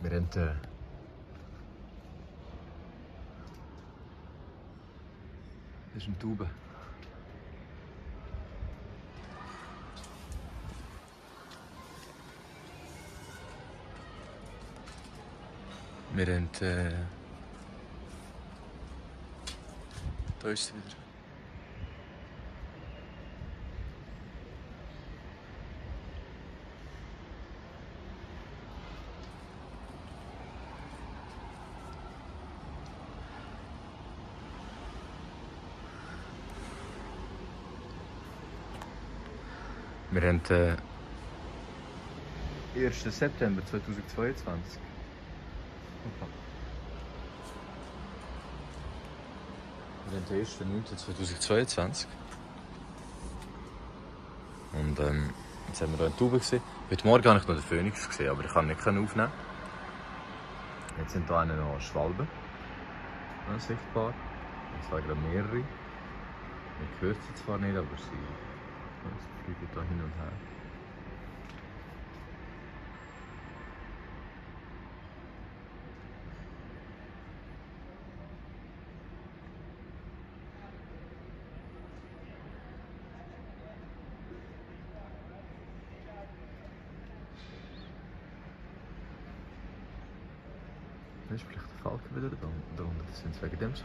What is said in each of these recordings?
Wir haben das ist eine Taube. Wir haben da ist sie wieder. Wir haben den 1. September 2022. Wir haben den 1.9.2022. Und jetzt haben wir hier eine Taube gesehen. Heute Morgen habe ich noch den Phönix gesehen, aber ich kann nicht aufnehmen. Jetzt sind hier noch Schwalben sichtbar. Es sind gerade mehrere. Man hört sie zwar nicht, aber sie fliegen hier hin und her. Da ist vielleicht der Falke wieder darunter, das sind wegen dem so.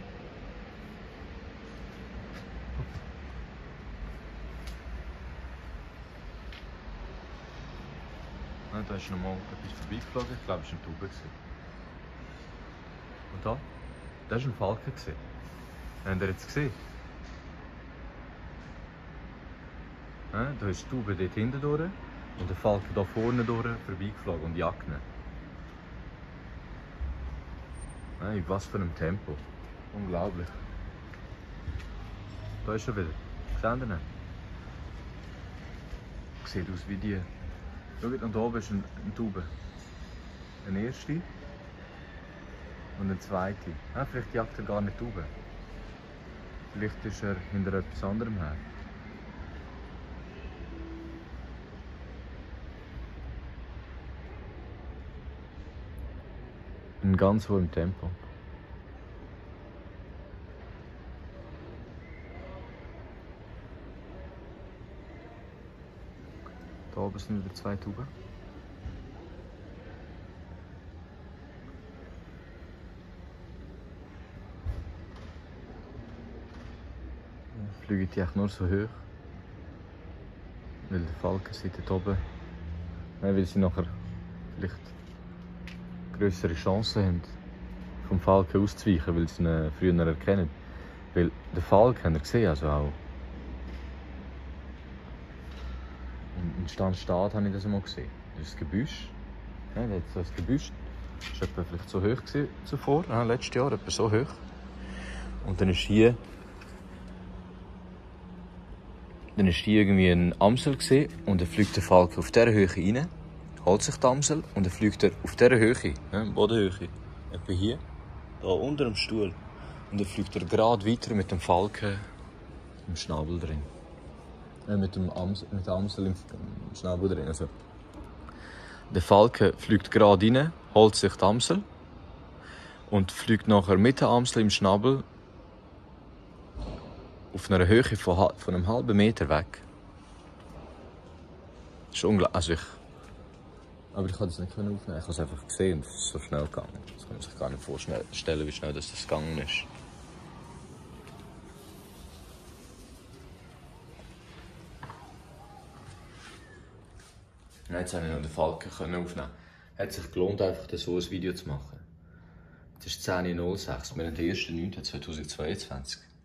Ah, da ist noch mal etwas vorbeigeflogen, ich glaube es war eine Taube. Und da? Das war ein Falke. Habt ihr jetzt gesehen? Ja, da ist die Taube dort hinten durch und der Falke hier vorne durch vorbeigeflogen und jagt ihn. In was für einem Tempo. Unglaublich. Da ist er wieder. Seht ihr ihn? Sieht aus wie die. Schaut, und oben ist eine Taube. Eine erste und eine zweite. Vielleicht jagt er gar nicht Taube. Vielleicht ist er hinter etwas anderem her. In ganz hohem Tempo. Da oben sind wieder zwei Tauben. Fliegen die echt nur so hoch. Weil der Falke sieht dort oben. Weil sie nachher vielleicht größere Chancen haben, vom Falken auszuweichen, weil sie ihn früher erkennen. Weil der Falk, habt ihr gesehen, also auch in Stanstadt habe ich das einmal gesehen. Das ist das Gebüsch. Ja, das Gebüsch war etwa vielleicht so hoch zuvor, letztes Jahr, etwa so hoch. Und dann ist hier irgendwie ein Amsel gesehen und dann fliegt der Falk auf dieser Höhe rein, holt sich die Amsel und dann fliegt er auf dieser Höhe, Bodenhöhe, etwa hier, da unter dem Stuhl. Und dann fliegt er gerade weiter mit dem Falken im Schnabel drin. Mit der Amsel im Schnabel drin. Also, der Falke fliegt gerade rein, holt sich die Amsel und fliegt nachher mit der Amsel im Schnabel auf einer Höhe von einem halben Meter weg. Das ist unglaublich. Aber ich konnte es nicht aufnehmen. Ich habe es einfach gesehen und es ist so schnell gegangen. Das kann man sich gar nicht vorstellen, wie schnell das gegangen ist. Jetzt konnte ich noch den Falken aufnehmen. Es hat sich gelohnt, einfach so ein Video zu machen. Es ist 10:06 Uhr. Wir haben den 1.9.2022.